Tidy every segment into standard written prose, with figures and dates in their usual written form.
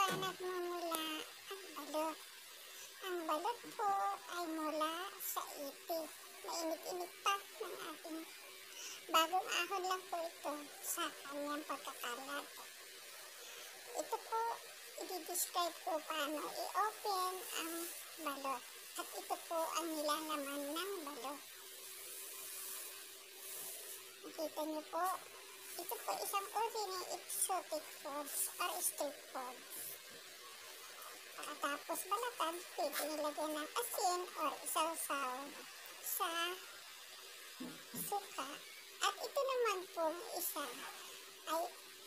saan nagmumula ang balot? Ang balot po ay mula sa itik. Mainit-init pa ng ating bagong ahon lang po ito sa kanyang pagkakalat. Ito po, i-describe ko paano i-open ang balot. At ito po ang nilalaman ng balot. Nakita niyo po, ito po isang uri ng exotic foods or street foods. Pagkatapos balatan, pwede nilagyan ng asin or isawsaw sa suka. At ito naman pong isa ay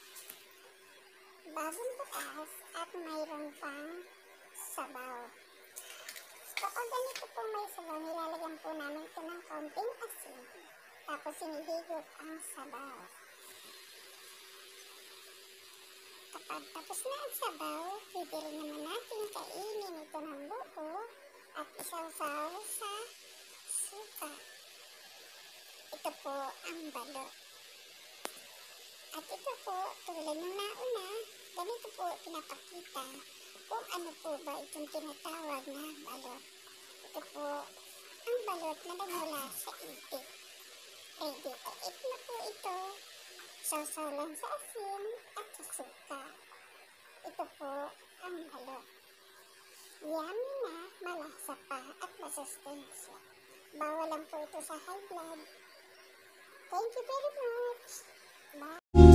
bagong bukas at mayroon pang sabaw. Kapag ganito po may sabaw, nilalagyan po namin ito ng kaunting asin. Tapos sinihigop ang sabaw. Kapag tapos na ang sabaw, pwede rin naman natin kainin ito ng buo at isawsaw sa suka. Ito po ang balot. At ito po, tulad ng nauna, ganito po pinapakita kung ano po ba itong tinatawag na balot. Ito po ang balot na nagmula sa itik. Ready to eat na po ito. Sawsaw lang sa asin at sa suka. Ito po ang balot. Yummy na, malasa pa at masustansya. Bawal lang po ito sa high blood. Thank you very much. Bye.